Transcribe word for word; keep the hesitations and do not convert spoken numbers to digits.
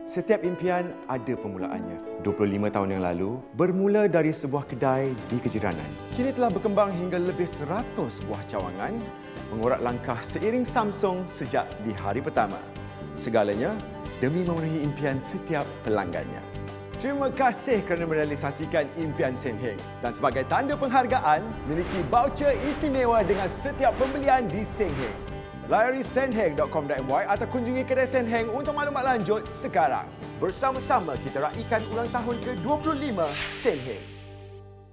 Setiap impian ada permulaannya. dua puluh lima tahun yang lalu, bermula dari sebuah kedai di kejiranan. Kini telah berkembang hingga lebih seratus buah cawangan, mengurat langkah seiring Samsung sejak di hari pertama. Segalanya demi memenuhi impian setiap pelanggannya. Terima kasih kerana merealisasikan impian Sen Heng. Dan sebagai tanda penghargaan, miliki voucher istimewa dengan setiap pembelian di Sen Heng. Layari senheng dot com dot my atau kunjungi kedai Sen Heng untuk maklumat lanjut sekarang. Bersama-sama kita raikan ulang tahun ke dua puluh lima Sen Heng.